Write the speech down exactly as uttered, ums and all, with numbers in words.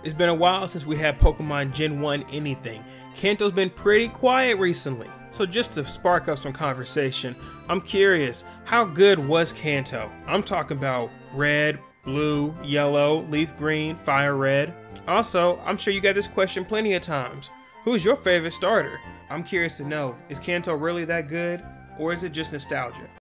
It's been a while since we had Pokemon Gen one anything. Kanto's been pretty quiet recently. So just to spark up some conversation, I'm curious, how good was Kanto? I'm talking about red, blue, yellow, leaf green, fire red. Also, I'm sure you got this question plenty of times. Who's your favorite starter? I'm curious to know, is Kanto really that good? Or is it just nostalgia?